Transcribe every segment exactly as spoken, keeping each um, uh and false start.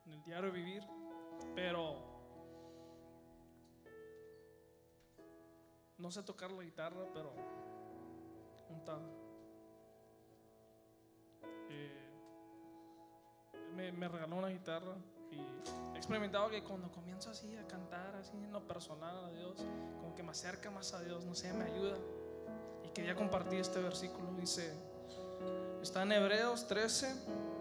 en el diario vivir, pero no sé tocar la guitarra, pero un tal, eh, me, me regaló una guitarra y he experimentado que cuando comienzo así a cantar así en lo personal a Dios, como que me acerca más a Dios, no sé, me ayuda. Y quería compartir este versículo. Dice, está en Hebreos trece,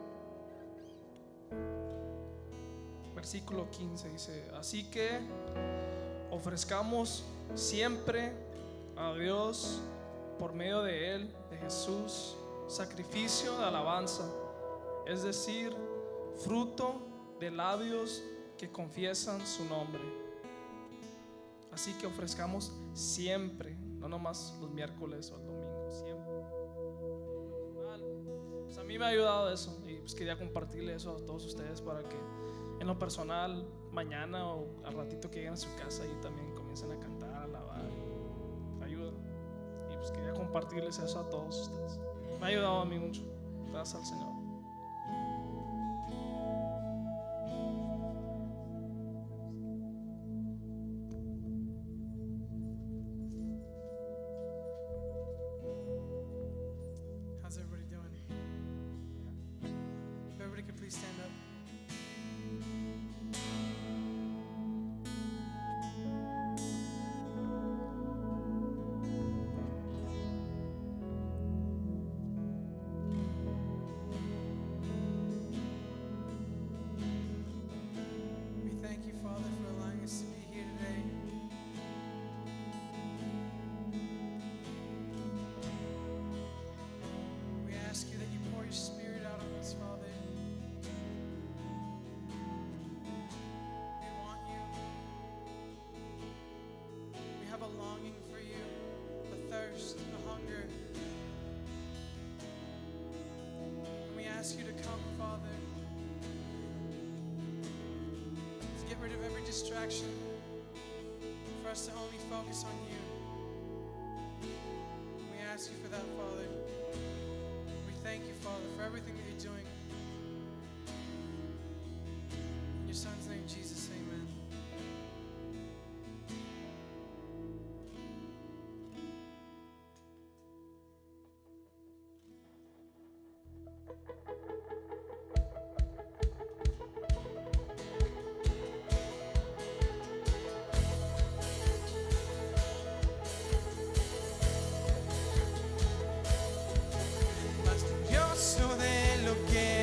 versículo quince, dice, así que ofrezcamos siempre a Dios por medio de Él, de Jesús, sacrificio de alabanza, es decir, fruto de labios que confiesan su nombre. Así que ofrezcamos siempre, no nomás los miércoles o el domingo, siempre. Pues a mí me ha ayudado eso y pues quería compartirle eso a todos ustedes para que en lo personal mañana o al ratito que lleguen a su casa y también comiencen a cantar, a alabar, ayuda. Y pues quería compartirles eso a todos ustedes. Me ha ayudado a mí mucho. Gracias al Señor. How's everybody doing? If everybody could please stand up. We thank you, Father, for allowing us to be here today. We ask you that you pour your Spirit out on us, Father. We want you. We have a longing for you, a thirst, a hunger. And we ask you to come, Father, to get rid of every distraction, for us to only focus on you. We ask you for that, Father. We thank you, Father, for everything that you're doing. In your Son's name, Jesus, amen. Bastardioso de lo que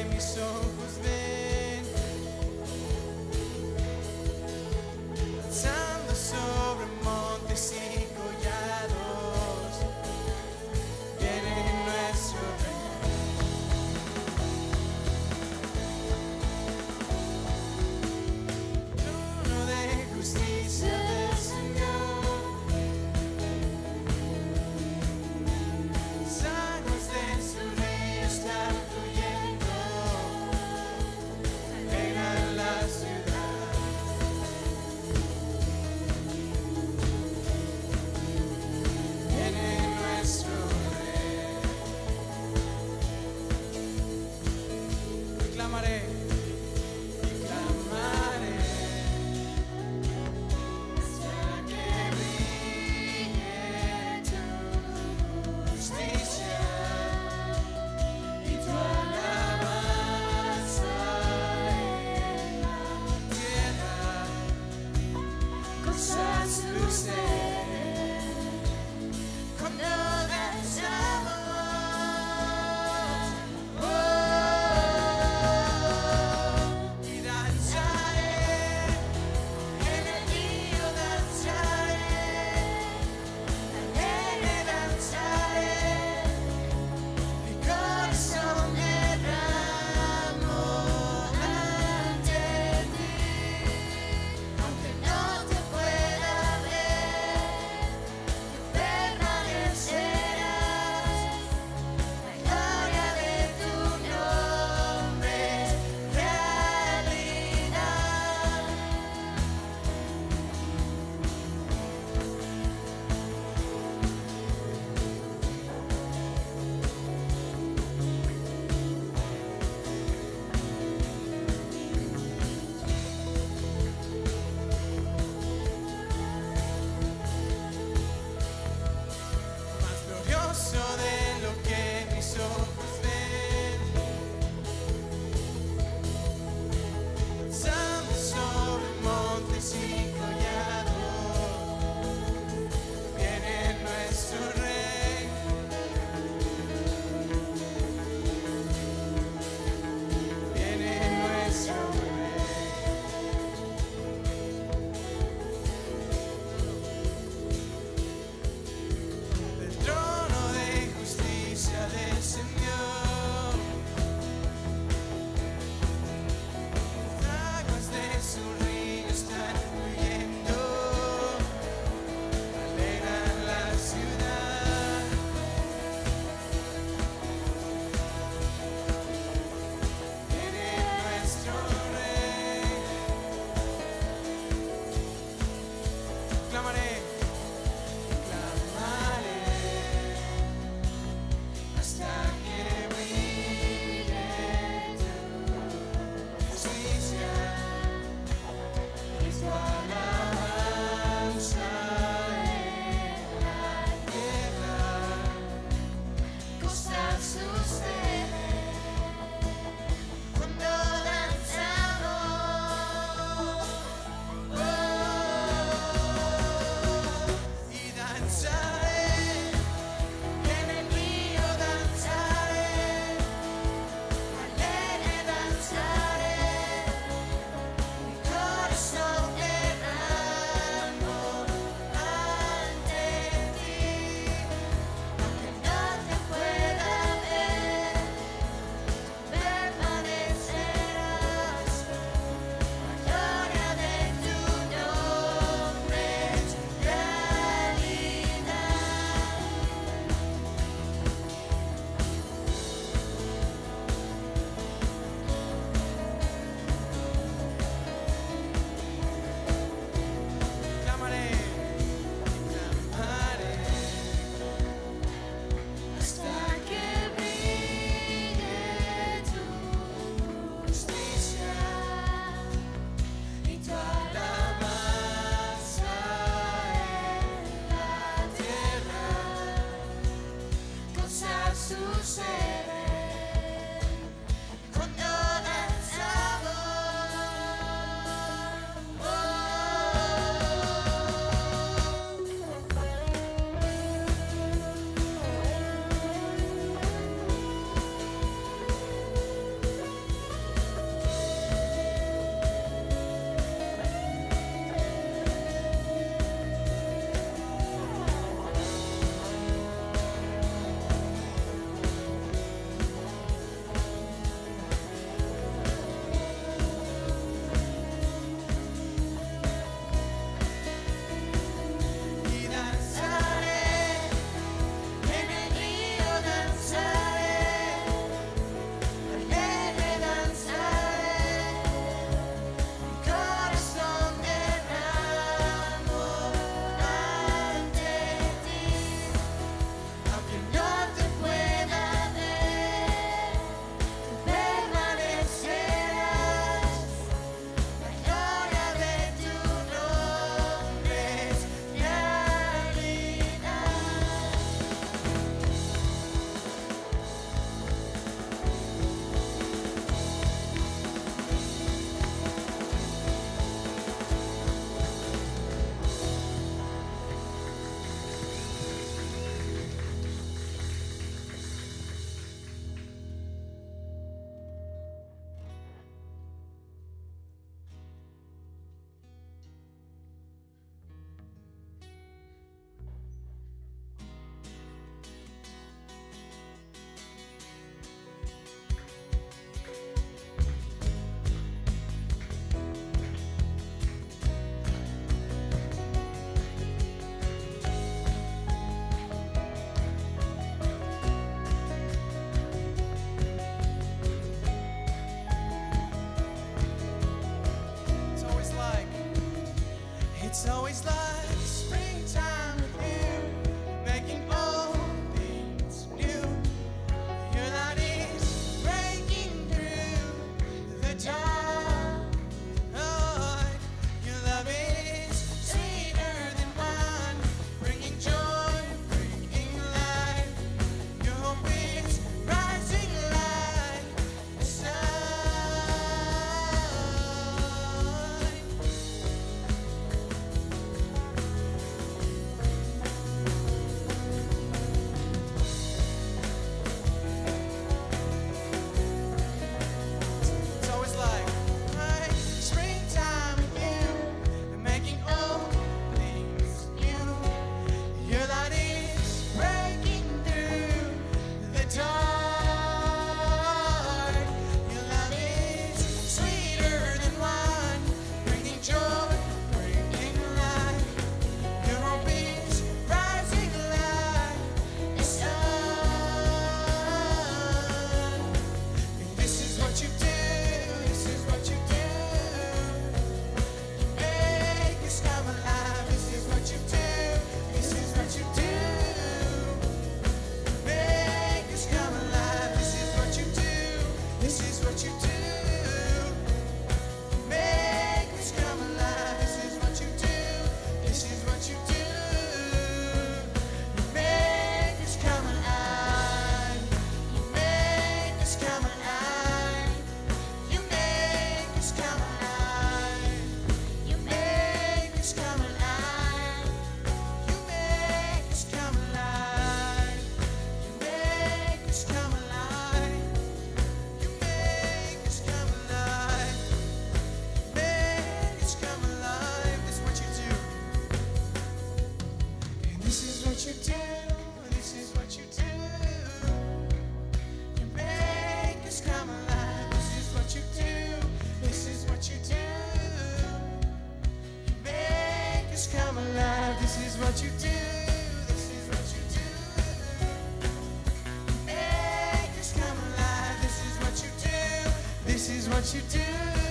what you do.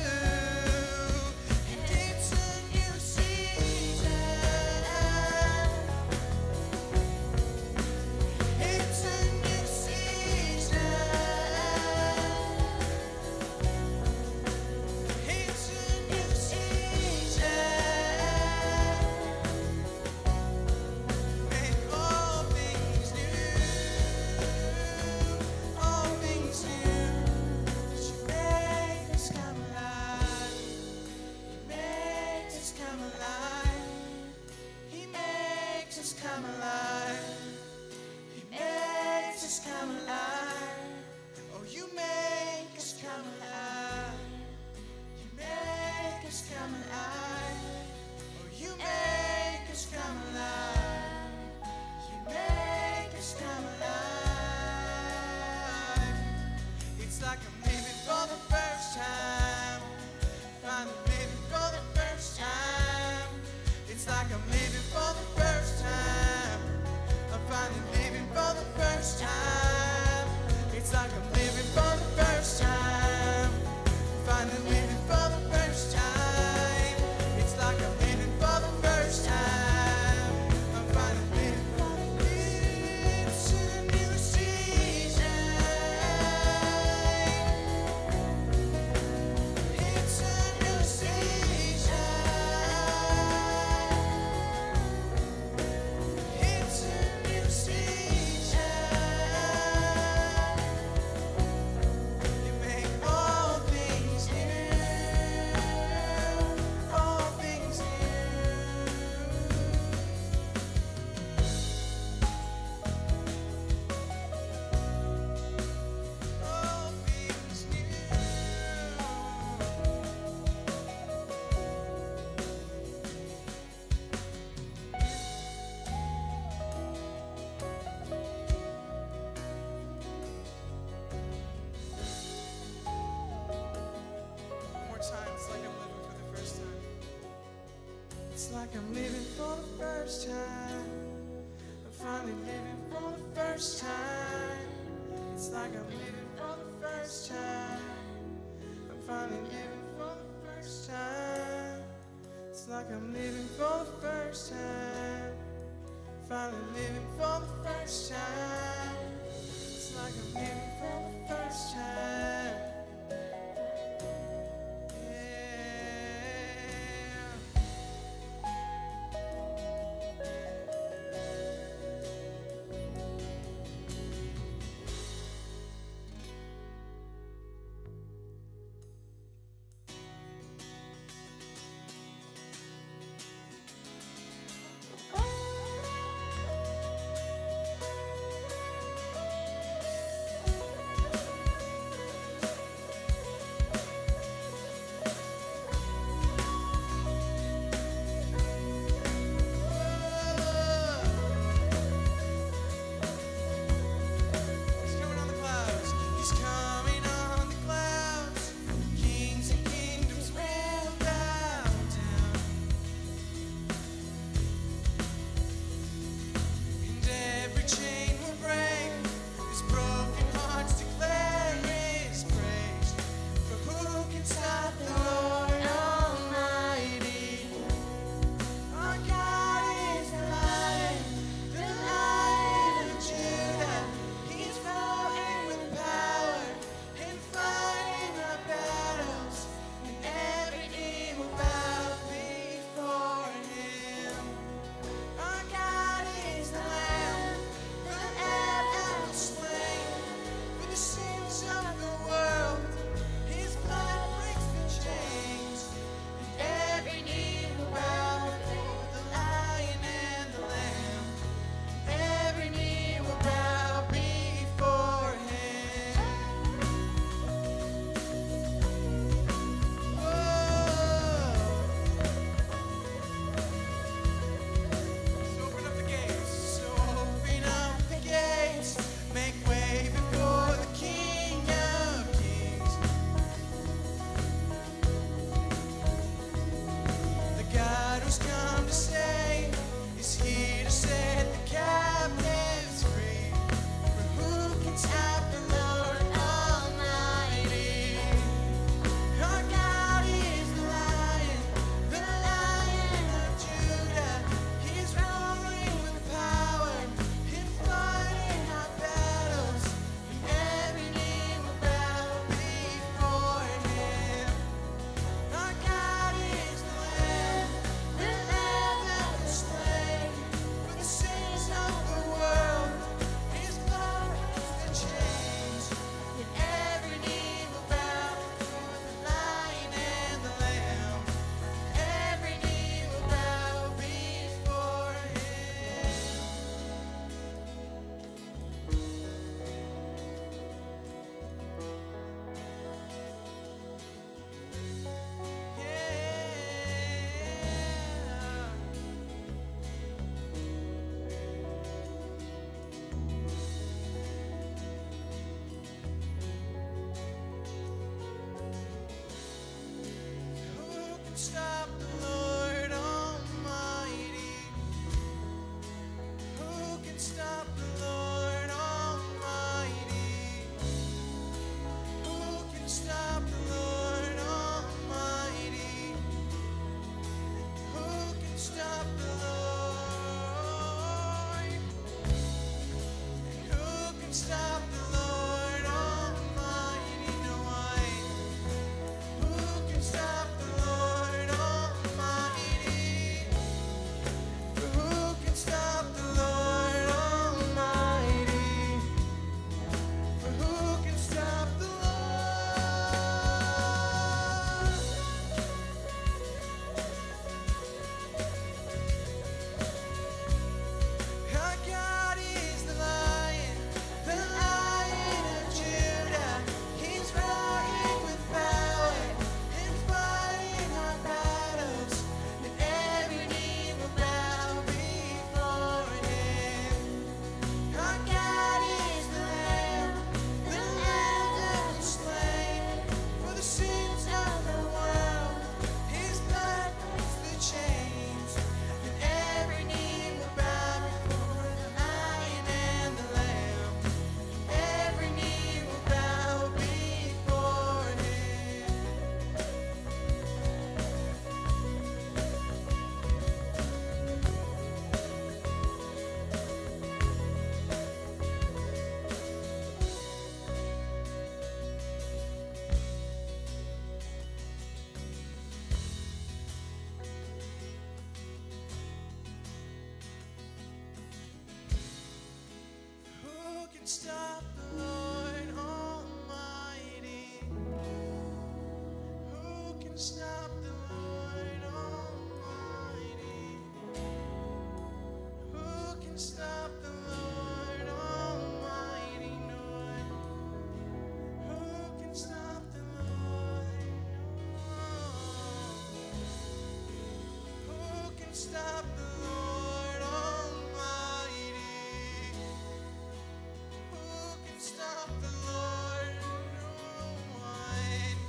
And it's a new season. It's a new season. It's a new season. Make all things new. All things new. You make us come alive. You make us come alive. He makes us come alive. He makes us come alive. Oh, you make us come alive. You make us come alive. Oh, you make us come alive. You make us come alive. It's like I'm living for the first time. Finally living for the first time. It's like I'm living for the first time. I'm finally living for the first time. It's like I'm living for the first time. Finally living for the first time. It's like I'm living for the first time. I'm finally living for the It's a new season. It's a new season. It's a new season. You make all things new. All things new. All things new. One more time. It's like I'm living for the first time. It's like I'm living for the first time. I'm finally living for the first time. It's like I'm living for the first time. I'm finally living for the first time. It's like I'm living for the first time. Finally living for the first time. It's like I'm living for the first time. Yeah. stop the Lord Almighty? Who can stop the Lord Almighty? Who can stop the Lord Almighty? No one. Who can stop the Lord? No. Who can stop the Lord Almighty? Who can stop the Lord? No one.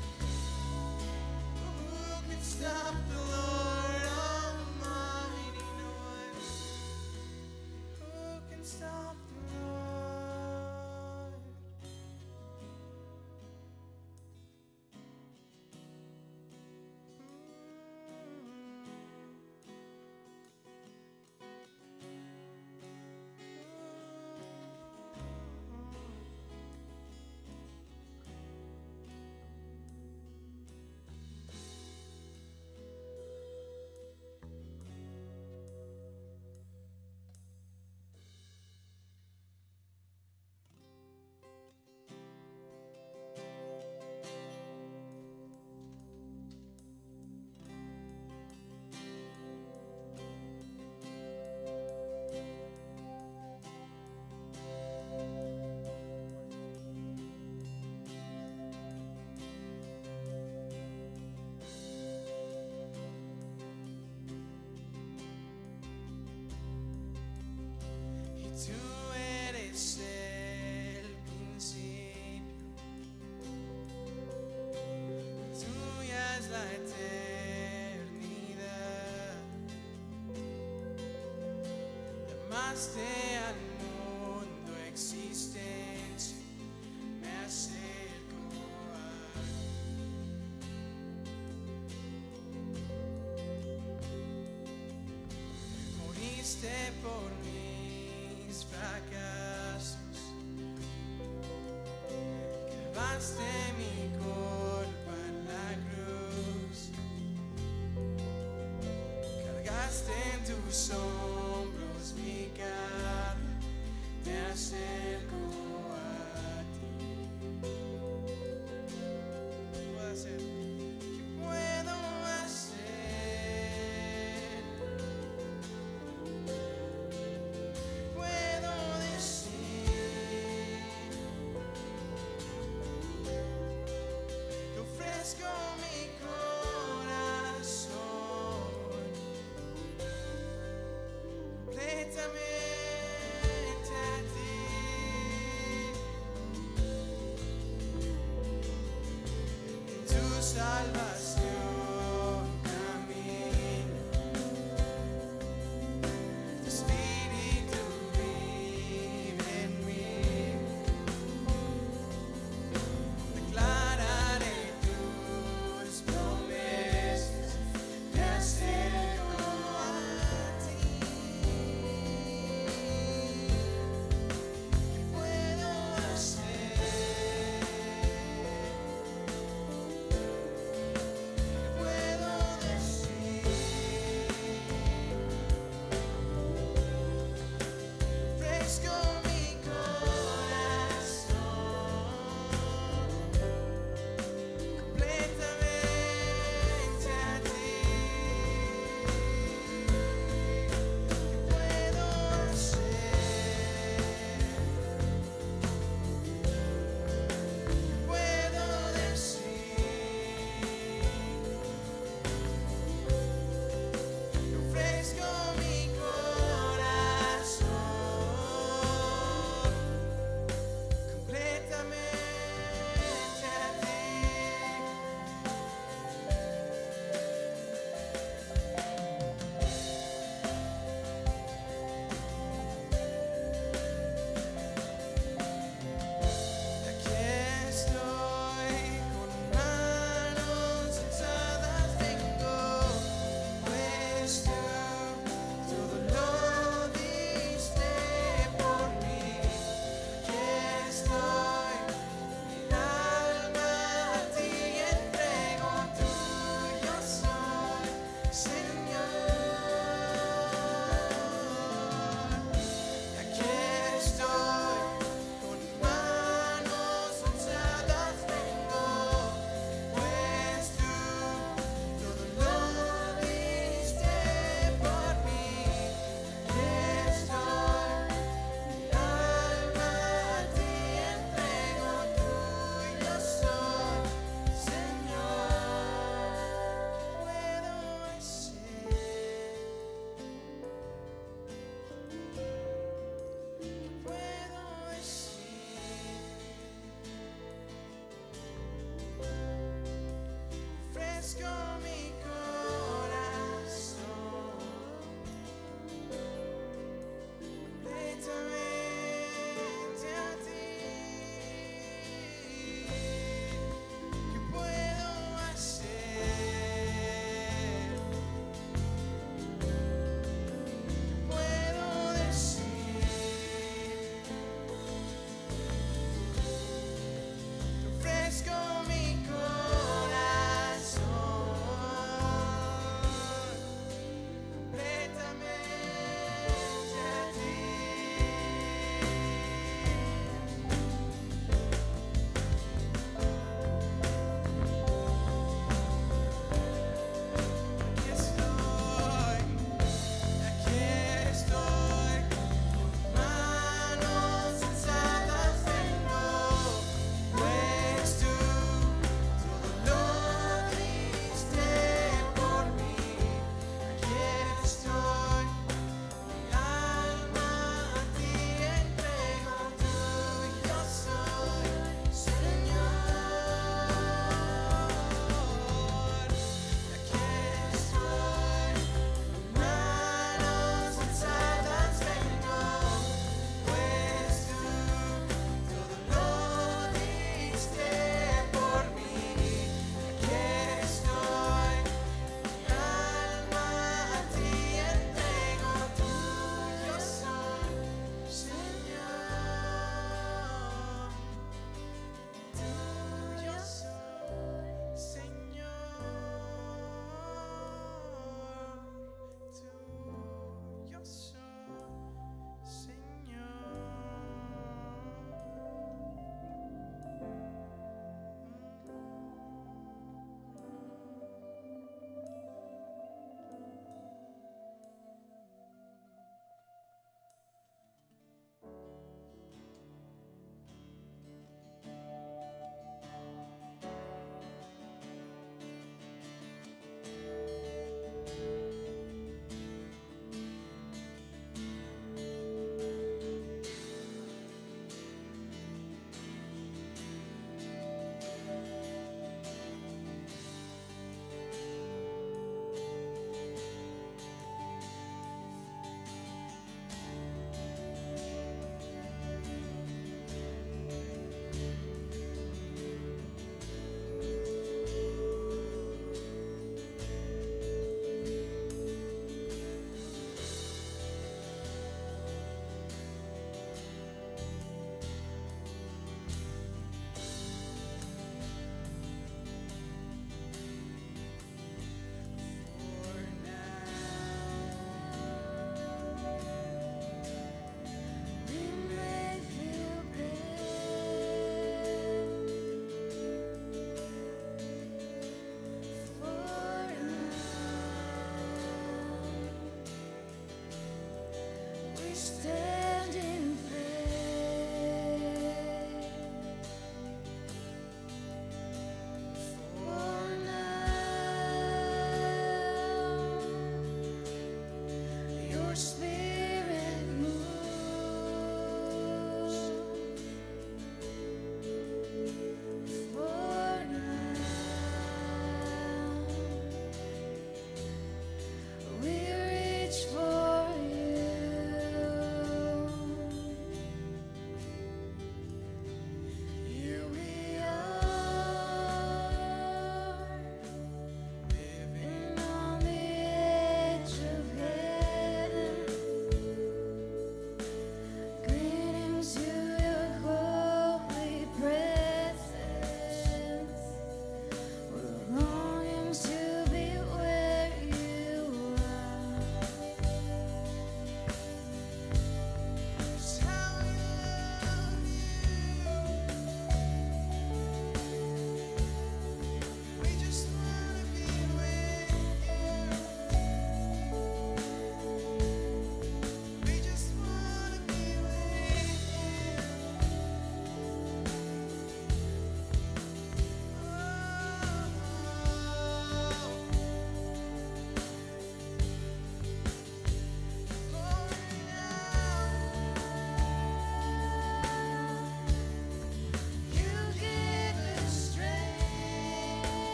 Who can stop the Lord Almighty? No one. Who can stop the Lord? Y tú eres el principio, tuya es la eternidad. Llamaste al mundo existencia, me acerco a ti. Moriste por mis fracasos, clavaste mi culpa en la cruz, cargaste en tus hombros mi carga, me acerco a ti. ¿Qué puedo hacer? ¿Qué puedo hacer? Puedo decir, te ofrezco mi corazón completamente a ti. En tu salvación camino, tu espíritu vive en mí. Declararé tus promesas, me acerco a ti. ¿Qué puedo hacer?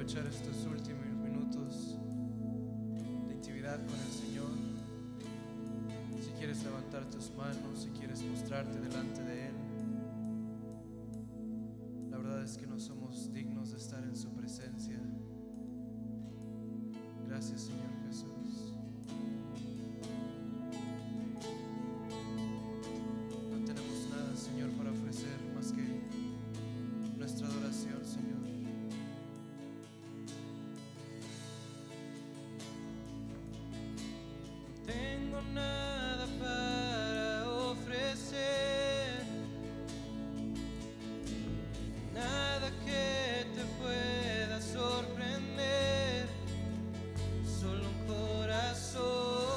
aprovechar estos últimos minutos de intimidad con el Señor. Si quieres levantar tus manos, si quieres mostrarte delante de Él. La verdad es que no somos dignos de estar en su presencia. Gracias, Señor Jesús. No tenemos nada, Señor, para ofrecer más que nuestra adoración, Señor. No tengo nada para ofrecer, nada que te pueda sorprender, solo un corazón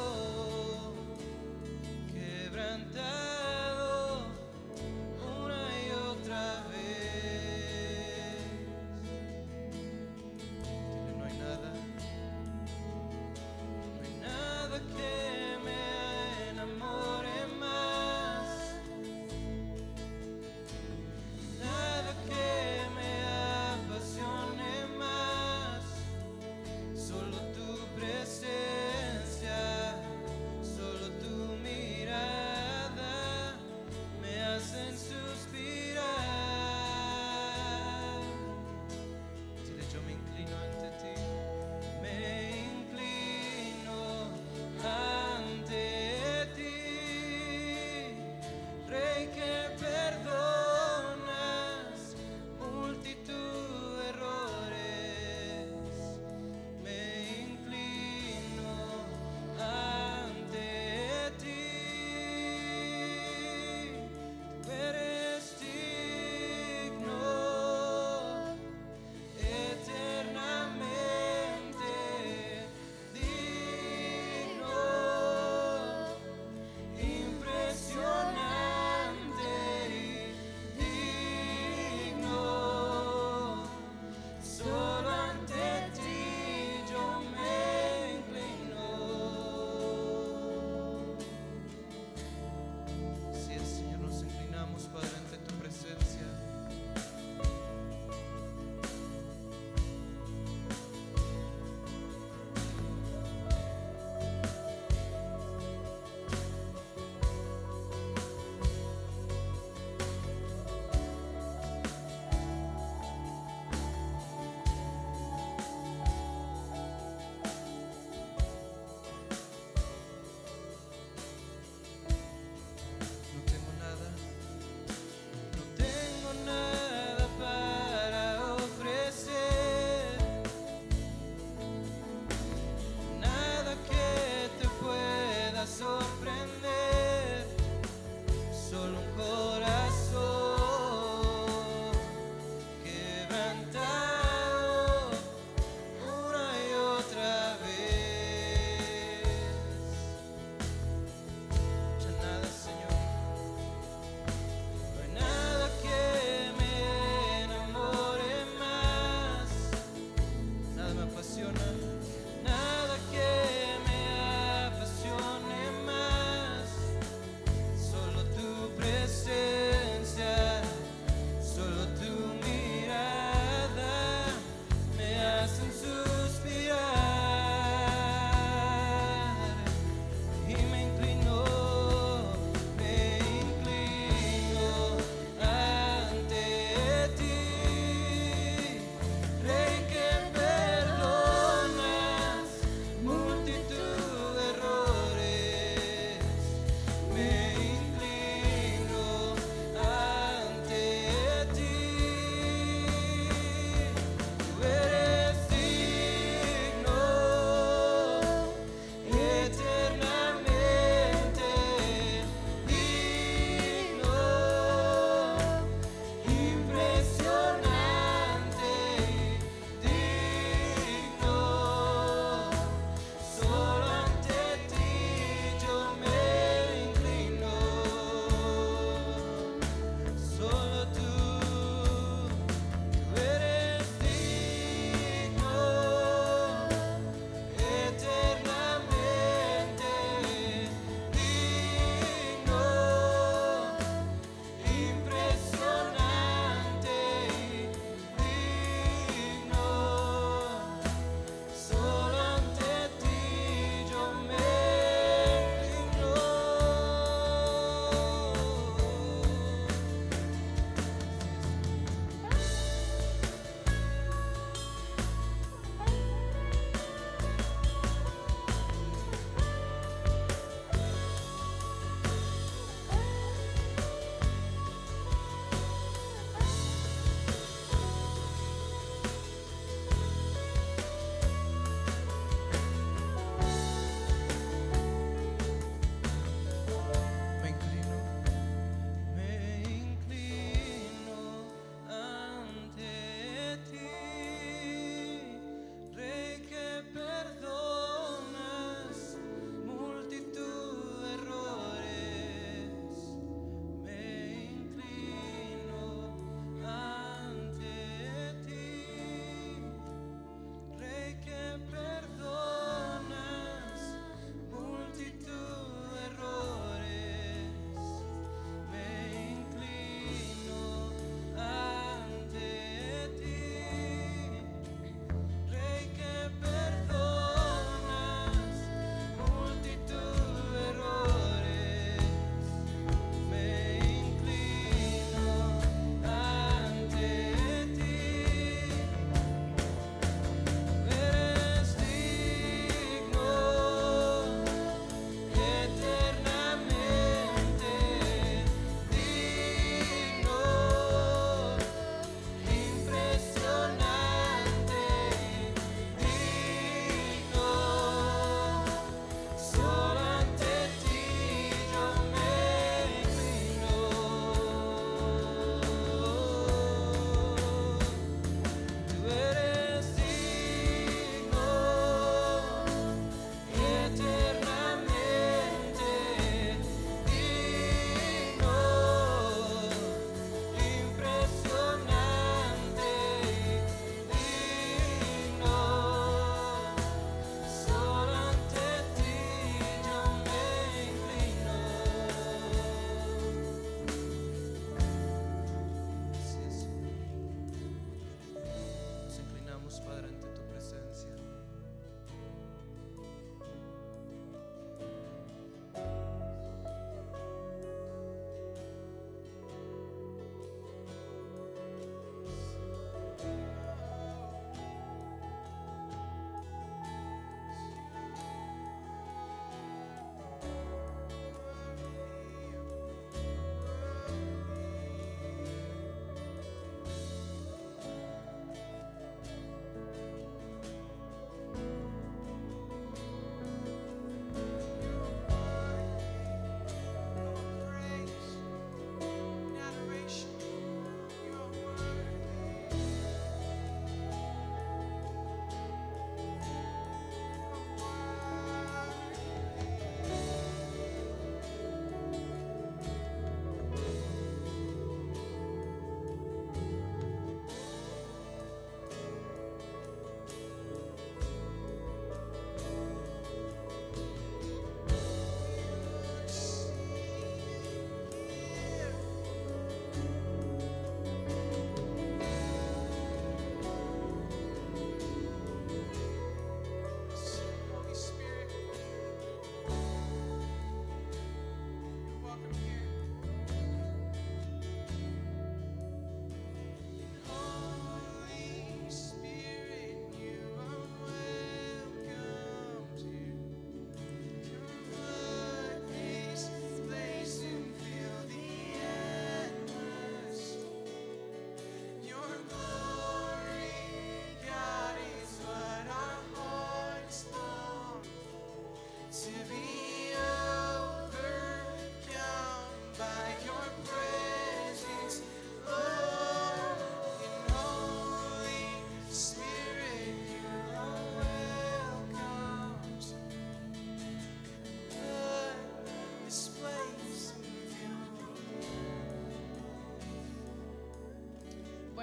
quebrantado una y otra vez. Dile, no hay nada, no hay nada que me enamore más, nada que me apasione más, solo tu presencia, solo tu mirada me hacen suspirar. Dile, yo me inclino ante ti, me inclino ante ti, Rey que perdonas multitud de errores. Me inclino ante ti, tú eres digno, eternamente digno, impresionante y digno. Solo ante ti yo me inclino. Así es, Señor, nos inclinamos, Padre, ante tu presencia. No tengo nada, No tengo nada para ofrecer, nada que te pueda sorprender, solo un corazón quebrantado una y otra vez. Ya nada, Señor, no hay nada que me enamore más, nada me apasiona, nada que me apasione más, solo tu presencia,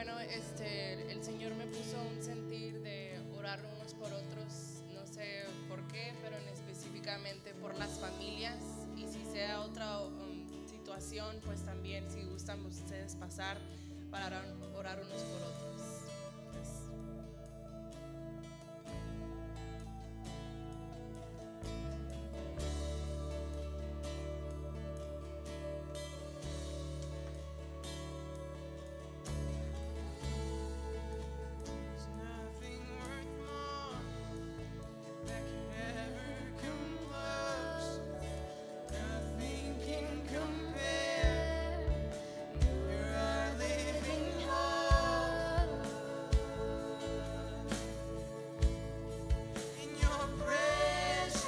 Bueno, este, el Señor me puso un sentir de orar unos por otros, no sé por qué, pero en específicamente por las familias, y si sea otra um, situación, pues también si gustan ustedes pasar para orar, orar unos por otros. Pues, There's nothing worth more that could ever come close. Nothing can compare. You're our living hope. In your presence,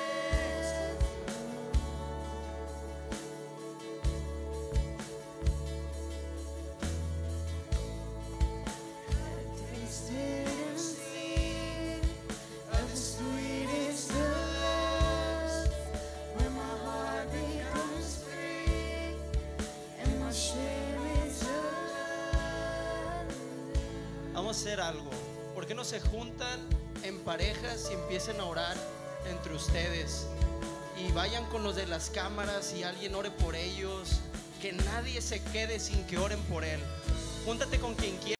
tasted and seen of the sweetest of loves, where my heart becomes free and my shame is undone. Vamos a hacer algo. ¿Por qué no se juntan en parejas y empiecen a orar entre ustedes? Y vayan con los de las cámaras y alguien ore por ellos. Que nadie se quede sin que oren por él. Júntate con quien quiera.